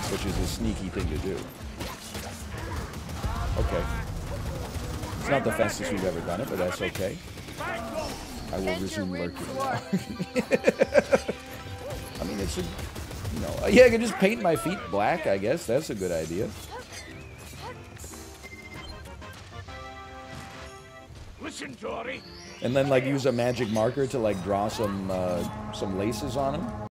which is a sneaky thing to do. Okay. It's not the fastest we've ever done it, but that's okay. I will resume lurking now. I mean, it's a... You know, yeah, I can just paint my feet black, I guess. That's a good idea. Listen, Dory. And then, like, use a magic marker to, like, draw some laces on him.